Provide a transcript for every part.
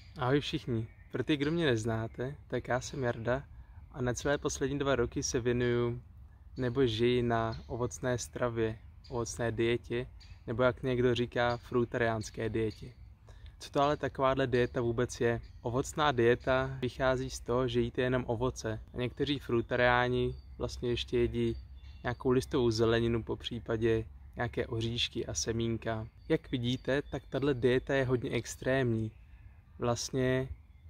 Ahoj všichni, pro ty, kdo mě neznáte, tak já jsem Jarda a na celé poslední 2 roky se věnuju nebo žiji na ovocné stravě, ovocné dietě, nebo jak někdo říká, frutariánské dietě. Co to ale takováhle dieta vůbec je? Ovocná dieta vychází z toho, že jíte jenom ovoce a někteří frutariáni vlastně ještě jedí nějakou listovou zeleninu, po případě nějaké oříšky a semínka. Jak vidíte, tak tahle dieta je hodně extrémní. Vlastně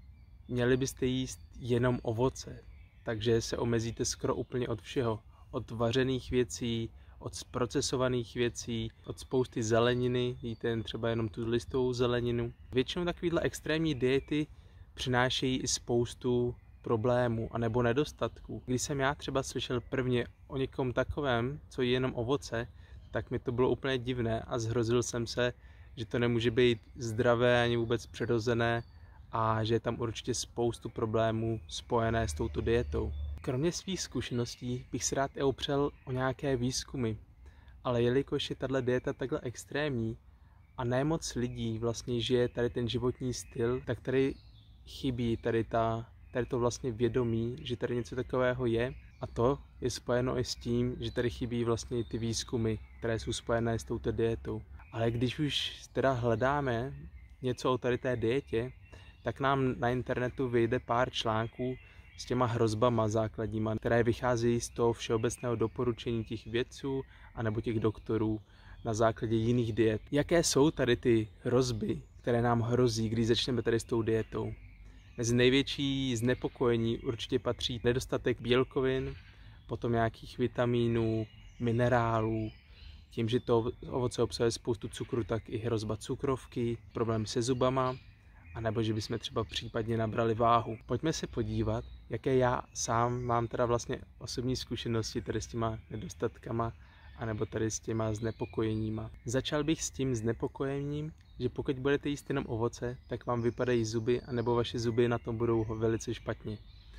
měli byste jíst jenom ovoce, takže se omezíte skoro úplně od všeho. Od vařených věcí, od zprocesovaných věcí, od spousty zeleniny, jíte jen třeba jenom tu listovou zeleninu. Většinou takovýhle extrémní diety přinášejí i spoustu problémů anebo nedostatků. Když jsem já třeba slyšel prvně o někom takovém, co jí jenom ovoce, tak mi to bylo úplně divné a zhrozil jsem se, že to nemůže být zdravé ani vůbec přirozené a že je tam určitě spoustu problémů spojené s touto dietou. Kromě svých zkušeností bych se rád i opřel o nějaké výzkumy, ale jelikož je tato dieta takhle extrémní a ne moc lidí vlastně žije tady ten životní styl, tak tady chybí tady to vlastně vědomí, že tady něco takového je, a to je spojeno i s tím, že tady chybí vlastně ty výzkumy, které jsou spojené s touto dietou. Ale když už teda hledáme něco o tady té dietě, tak nám na internetu vyjde pár článků s těma hrozbama základníma, které vycházejí z toho všeobecného doporučení těch vědců anebo těch doktorů na základě jiných diet. Jaké jsou tady ty hrozby, které nám hrozí, když začneme tady s tou dietou? Mezi největší znepokojení určitě patří nedostatek bílkovin, potom nějakých vitamínů, minerálů. Tím, že to ovoce obsahuje spoustu cukru, tak i hrozba cukrovky, problémy se zubama, anebo že bychom třeba případně nabrali váhu. Pojďme se podívat, jaké já sám mám teda vlastně osobní zkušenosti tady s těma nedostatkama, anebo tady s těma znepokojeníma. Začal bych s tím znepokojením, že pokud budete jíst jenom ovoce, tak vám vypadají zuby, anebo vaše zuby na tom budou velice špatně.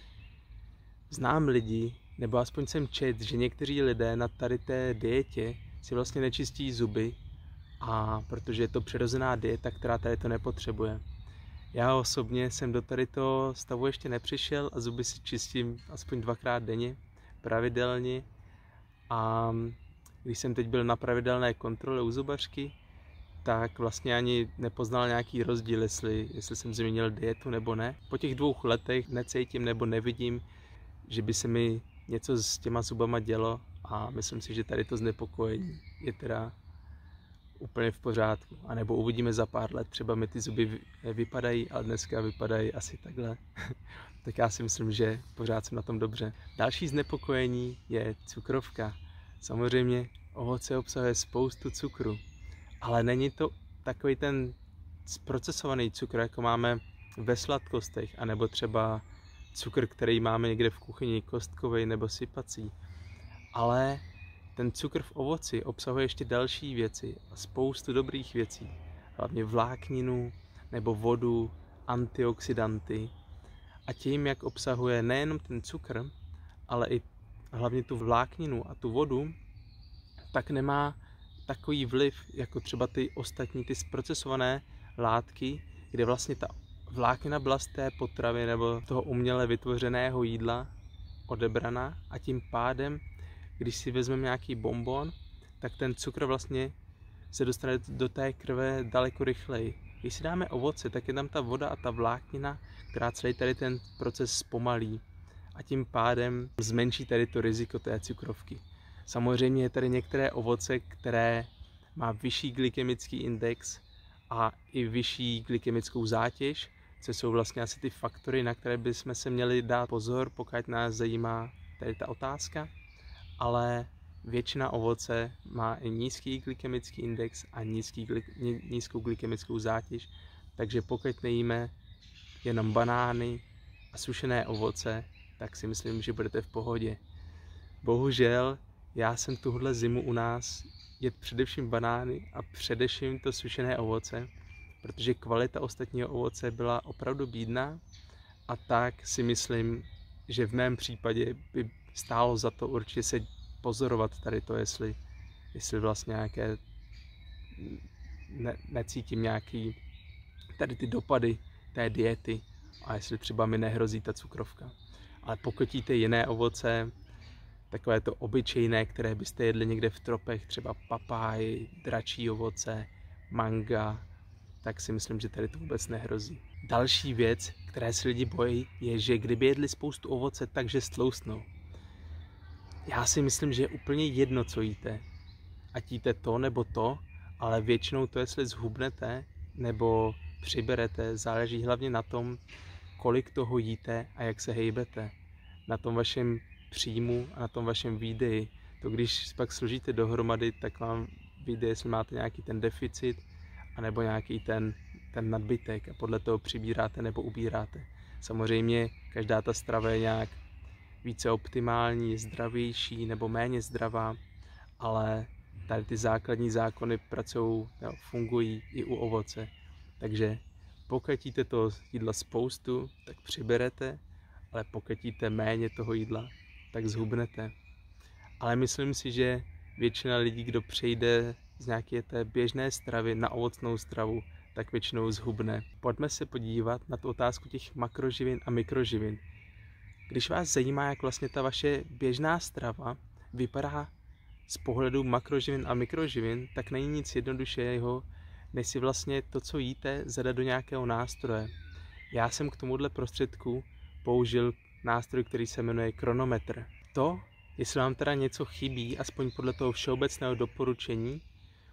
Znám lidi, nebo aspoň jsem četl, že někteří lidé na tady té dietě si vlastně nečistí zuby, a protože je to přirozená dieta, která tady to nepotřebuje. Já osobně jsem do tady toho stavu ještě nepřišel a zuby si čistím aspoň 2krát denně, pravidelně. A když jsem teď byl na pravidelné kontrole u zubařky, tak vlastně ani nepoznal nějaký rozdíl, jestli jsem změnil dietu nebo ne. Po těch 2 letech necítím nebo nevidím, že by se mi něco s těma zubama dělo, a myslím si, že tady to znepokojení je teda úplně v pořádku. A nebo uvidíme za pár let, třeba mi ty zuby vypadají, ale dneska vypadají asi takhle. Tak já si myslím, že pořád jsem na tom dobře. Další znepokojení je cukrovka. Samozřejmě ovoce obsahuje spoustu cukru, ale není to takový ten zprocesovaný cukr, jako máme ve sladkostech, anebo třeba cukr, který máme někde v kuchyni, kostkový nebo sypací. Ale ten cukr v ovoci obsahuje ještě další věci a spoustu dobrých věcí. Hlavně vlákninu nebo vodu, antioxidanty. A tím, jak obsahuje nejenom ten cukr, ale i hlavně tu vlákninu a tu vodu, tak nemá takový vliv jako třeba ty ostatní, ty zprocesované látky, kde vlastně ta vláknina byla z té potravy nebo toho uměle vytvořeného jídla odebraná, a tím pádem, když si vezmeme nějaký bonbon, tak ten cukr vlastně se dostane do té krve daleko rychleji. Když si dáme ovoce, tak je tam ta voda a ta vláknina, která celý tady ten proces zpomalí a tím pádem zmenší tady to riziko té cukrovky. Samozřejmě je tady některé ovoce, které má vyšší glykemický index a i vyšší glykemickou zátěž, co jsou vlastně asi ty faktory, na které bychom se měli dát pozor, pokud nás zajímá tady ta otázka. Ale většina ovoce má i nízký glykemický index a nízkou glykemickou zátěž, takže pokud nejíme jenom banány a sušené ovoce, tak si myslím, že budete v pohodě. Bohužel, já jsem tuhle zimu u nás jedl především banány a především to sušené ovoce, protože kvalita ostatního ovoce byla opravdu bídná, a tak si myslím, že v mém případě by stálo za to určitě se pozorovat tady to, jestli vlastně necítím nějaký tady ty dopady té diety a jestli třeba mi nehrozí ta cukrovka. Ale pokud jíte jiné ovoce, takové to obyčejné, které byste jedli někde v tropech, třeba papáji, dračí ovoce, manga, tak si myslím, že tady to vůbec nehrozí. Další věc, které se lidi bojí, je, že kdyby jedli spoustu ovoce, takže stloustnou. Já si myslím, že je úplně jedno, co jíte. Ať jíte to nebo to, ale většinou to, jestli zhubnete nebo přiberete, záleží hlavně na tom, kolik toho jíte a jak se hejbete. Na tom vašem příjmu a na tom vašem výdeji. To když pak složíte dohromady, tak vám vyjde, jestli máte nějaký ten deficit anebo nějaký ten nadbytek a podle toho přibíráte nebo ubíráte. Samozřejmě každá ta strava je nějak více optimální, zdravější nebo méně zdravá, ale tady ty základní zákony fungují i u ovoce. Takže pokud jíte toho jídla spoustu, tak přiberete, ale pokud jíte méně toho jídla, tak zhubnete. Ale myslím si, že většina lidí, kdo přejde z nějaké té běžné stravy na ovocnou stravu, tak většinou zhubne. Pojďme se podívat na tu otázku těch makroživin a mikroživin. Když vás zajímá, jak vlastně ta vaše běžná strava vypadá z pohledu makroživin a mikroživin, tak není nic jednoduššího, než si vlastně to, co jíte, zadat do nějakého nástroje. Já jsem k tomuhle prostředku použil nástroj, který se jmenuje Kronometr. To, jestli vám teda něco chybí, aspoň podle toho všeobecného doporučení,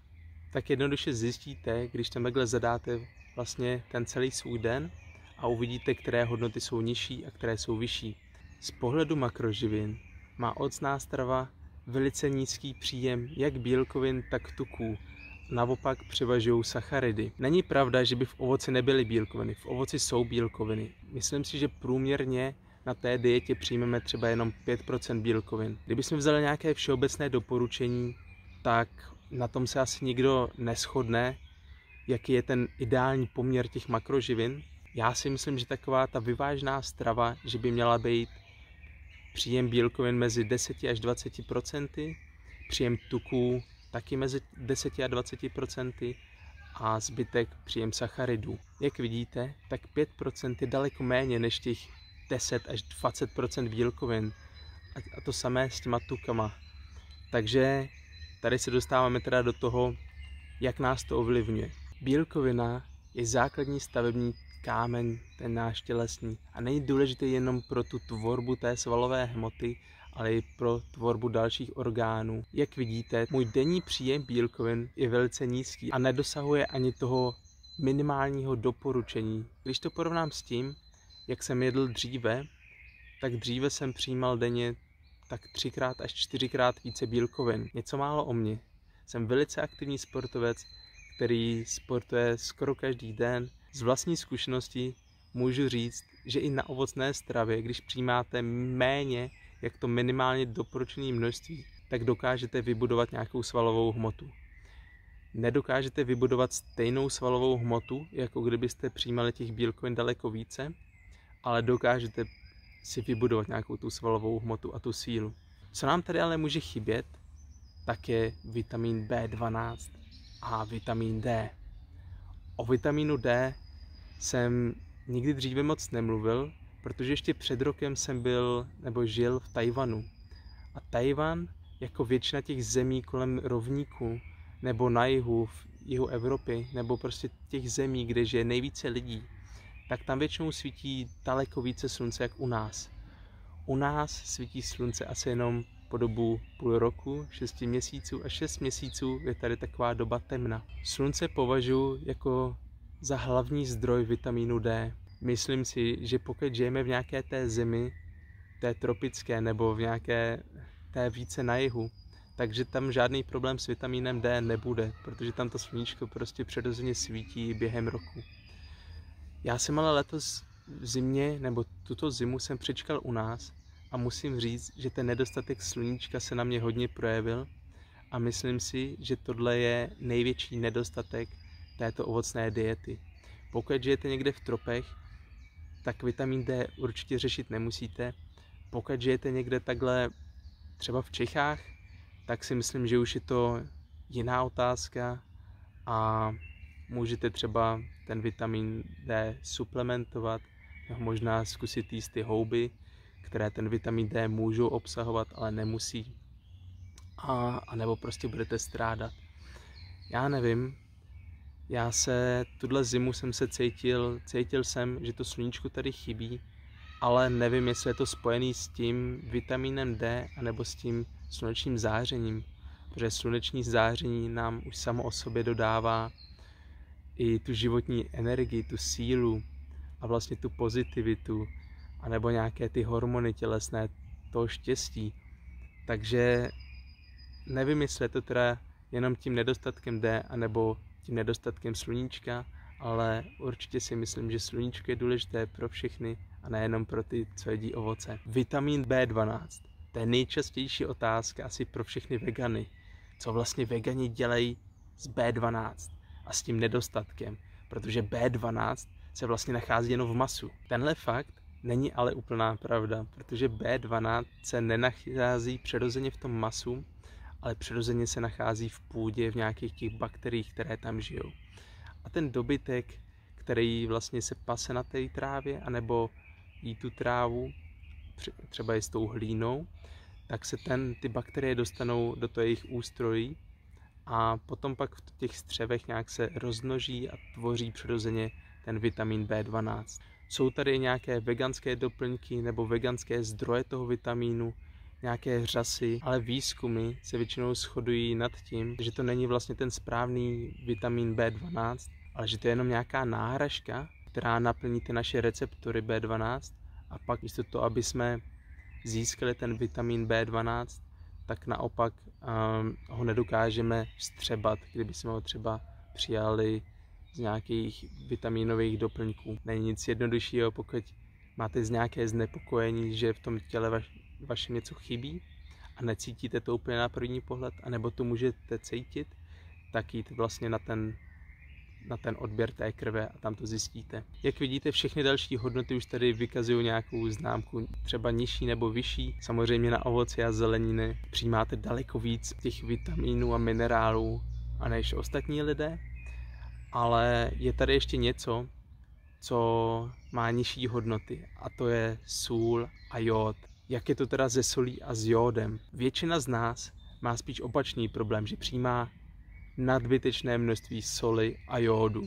tak jednoduše zjistíte, když tam takhle zadáte vlastně ten celý svůj den a uvidíte, které hodnoty jsou nižší a které jsou vyšší. Z pohledu makroživin má ovocná strava velice nízký příjem jak bílkovin, tak tuků. Naopak převažují sacharidy. Není pravda, že by v ovoci nebyly bílkoviny. V ovoci jsou bílkoviny. Myslím si, že průměrně na té dietě přijmeme třeba jenom 5% bílkovin. Kdybychom vzali nějaké všeobecné doporučení, tak na tom se asi nikdo neshodne, jaký je ten ideální poměr těch makroživin. Já si myslím, že taková ta vyvážená strava, že by měla být příjem bílkovin mezi 10 až 20%, příjem tuků taky mezi 10 a 20% a zbytek příjem sacharidů. Jak vidíte, tak 5% je daleko méně než těch 10 až 20% bílkovin a to samé s těma tukama. Takže tady se dostáváme teda do toho, jak nás to ovlivňuje. Bílkovina je základní stavební kámen, ten náš tělesný, a není důležitý jenom pro tu tvorbu té svalové hmoty, ale i pro tvorbu dalších orgánů. Jak vidíte, můj denní příjem bílkovin je velice nízký a nedosahuje ani toho minimálního doporučení. Když to porovnám s tím, jak jsem jedl dříve, tak dříve jsem přijímal denně tak 3x až 4x více bílkovin. Něco málo o mně. Jsem velice aktivní sportovec, který sportuje skoro každý den. Z vlastní zkušenosti můžu říct, že i na ovocné stravě, když přijímáte méně jak to minimálně doporučené množství, tak dokážete vybudovat nějakou svalovou hmotu. Nedokážete vybudovat stejnou svalovou hmotu, jako kdybyste přijímali těch bílkovin daleko více, ale dokážete si vybudovat nějakou tu svalovou hmotu a tu sílu. Co nám tady ale může chybět, tak je vitamin B12 a vitamin D. O vitamínu D jsem nikdy dříve moc nemluvil, protože ještě před rokem jsem žil v Tajvanu. A Tajvan, jako většina těch zemí kolem rovníku, nebo na jihu Evropy, nebo prostě těch zemí, kde žije nejvíce lidí, tak tam většinou svítí daleko více slunce, jak u nás. U nás svítí slunce asi jenom po dobu půl roku, 6 měsíců a 6 měsíců je tady taková doba temna. Slunce považuji jako za hlavní zdroj vitamínu D. Myslím si, že pokud žijeme v nějaké té zemi, té tropické nebo v nějaké té více na jihu, takže tam žádný problém s vitamínem D nebude, protože tam to sluníčko prostě přirozeně svítí během roku. Já jsem ale letos v zimě, nebo tuto zimu jsem přečkal u nás a musím říct, že ten nedostatek sluníčka se na mě hodně projevil a myslím si, že tohle je největší nedostatek této ovocné diety. Pokud žijete někde v tropech, tak vitamin D určitě řešit nemusíte. Pokud žijete někde takhle třeba v Čechách, tak si myslím, že už je to jiná otázka a můžete třeba ten vitamin D suplementovat, možná zkusit jíst ty houby, které ten vitamin D můžou obsahovat, ale nemusí. A nebo prostě budete strádat. Já nevím, tuhle zimu jsem se cítil jsem, že to sluníčko tady chybí, ale nevím, jestli je to spojený s tím vitamínem D, anebo s tím slunečním zářením, protože sluneční záření nám už samo o sobě dodává i tu životní energii, tu sílu a vlastně tu pozitivitu, anebo nějaké ty hormony tělesné, toho štěstí. Takže nevím, jestli je to teda jenom tím nedostatkem D, anebo tím nedostatkem sluníčka, ale určitě si myslím, že sluníčko je důležité pro všechny a nejenom pro ty, co jedí ovoce. Vitamin B12, to je nejčastější otázka asi pro všechny vegany. Co vlastně vegani dělají s B12 a s tím nedostatkem, protože B12 se vlastně nachází jenom v masu. Tenhle fakt není ale úplná pravda, protože B12 se nenachází přirozeně v tom masu, ale přirozeně se nachází v půdě, v nějakých těch bakteriích, které tam žijou. A ten dobytek, který vlastně se pase na té trávě, anebo jí tu trávu, třeba i s tou hlínou, tak se ty bakterie dostanou do toho jejich ústrojí a potom pak v těch střevech nějak se rozmnoží a tvoří přirozeně ten vitamin B12. Jsou tady nějaké veganské doplňky nebo veganské zdroje toho vitamínu, nějaké řasy, ale výzkumy se většinou shodují nad tím, že to není vlastně ten správný vitamin B12, ale že to je jenom nějaká náhražka, která naplní ty naše receptory B12 a pak místo toho, aby jsme získali ten vitamin B12, tak naopak ho nedokážeme vstřebat, kdyby jsme ho třeba přijali z nějakých vitaminových doplňků. Není nic jednoduššího, pokud máte z nějaké znepokojení, že v tom těle vašem něco chybí a necítíte to úplně na první pohled, anebo to můžete cítit, tak jít vlastně na ten odběr té krve a tam to zjistíte. Jak vidíte, všechny další hodnoty už tady vykazují nějakou známku, třeba nižší nebo vyšší. Samozřejmě na ovoci a zeleniny přijímáte daleko víc těch vitamínů a minerálů a než ostatní lidé, ale je tady ještě něco, co má nižší hodnoty, a to je sůl a jód. Jak je to teda se solí a s jódem? Většina z nás má spíš opačný problém, že přijímá nadbytečné množství soli a jódu.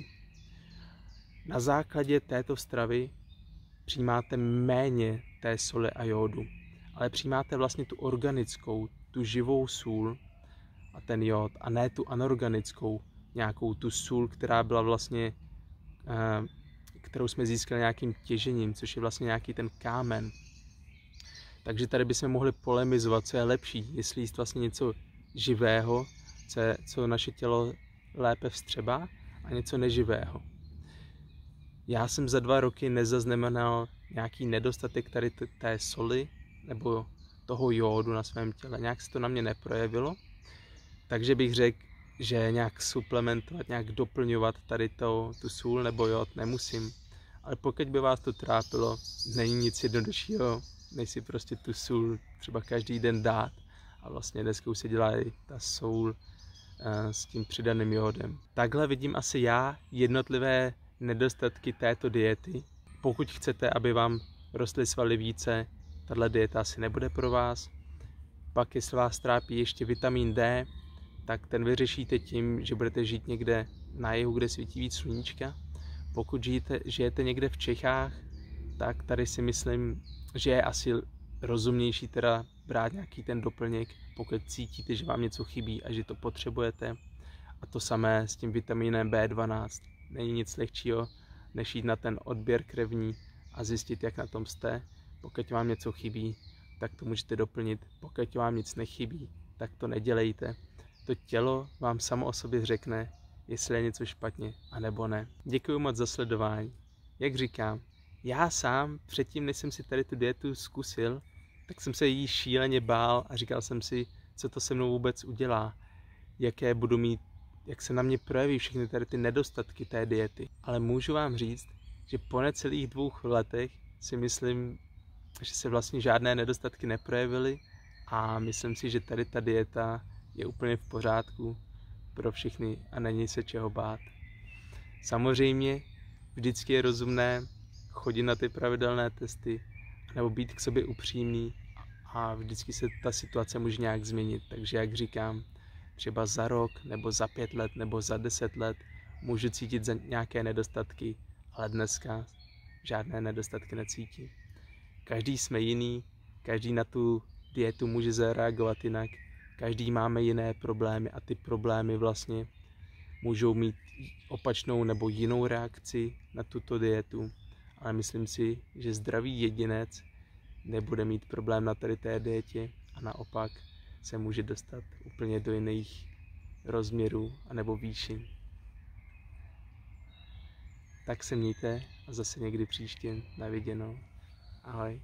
Na základě této stravy přijímáte méně té soli a jódu, ale přijímáte vlastně tu organickou, tu živou sůl a ten jód, a ne tu anorganickou, nějakou tu sůl, která byla vlastně, kterou jsme získali nějakým těžením, což je vlastně nějaký ten kámen. Takže tady bychom mohli polemizovat, co je lepší, jestli jíst vlastně něco živého, co naše tělo lépe vstřebá, a něco neživého. Já jsem za 2 roky nezaznamenal nějaký nedostatek tady té soli nebo toho jódu na svém těle. Nějak se to na mě neprojevilo, takže bych řekl, že nějak suplementovat, nějak doplňovat tady tu sůl nebo jód nemusím. Ale pokud by vás to trápilo, není nic jednoduššího, než si prostě tu sůl třeba každý den dát. A vlastně dneska už se dělá i ta sůl s tím přidaným jódem. Takhle vidím asi já jednotlivé nedostatky této diety. Pokud chcete, aby vám rostly svaly více, tahle dieta asi nebude pro vás. Pak, jestli vás trápí ještě vitamin D, tak ten vyřešíte tím, že budete žít někde na jihu, kde svítí víc sluníčka. Pokud žijete někde v Čechách, tak tady si myslím, že je asi rozumnější teda brát nějaký ten doplněk, pokud cítíte, že vám něco chybí a že to potřebujete. A to samé s tím vitamínem B12. Není nic lehčího, než jít na ten odběr krevní a zjistit, jak na tom jste. Pokud vám něco chybí, tak to můžete doplnit. Pokud vám nic nechybí, tak to nedělejte. To tělo vám samo o sobě řekne, jestli je něco špatně, anebo ne. Děkuji moc za sledování. Jak říkám, já sám předtím, než jsem si tady tu dietu zkusil, tak jsem se jí šíleně bál a říkal jsem si, co to se mnou vůbec udělá, jak se na mě projeví všechny tady ty nedostatky té diety. Ale můžu vám říct, že po necelých 2 letech si myslím, že se vlastně žádné nedostatky neprojevily a myslím si, že tady ta dieta je úplně v pořádku pro všechny a není se čeho bát. Samozřejmě vždycky je rozumné chodit na ty pravidelné testy nebo být k sobě upřímný a vždycky se ta situace může nějak změnit. Takže jak říkám, třeba za rok nebo za 5 let nebo za 10 let můžu cítit nějaké nedostatky, ale dneska žádné nedostatky necítím. Každý jsme jiný, každý na tu dietu může zareagovat jinak, každý máme jiné problémy a ty problémy vlastně můžou mít opačnou nebo jinou reakci na tuto dietu, ale myslím si, že zdravý jedinec nebude mít problém na tady té dietě a naopak se může dostat úplně do jiných rozměrů anebo výšin. Tak se mějte a zase někdy příště na viděnou. Ahoj.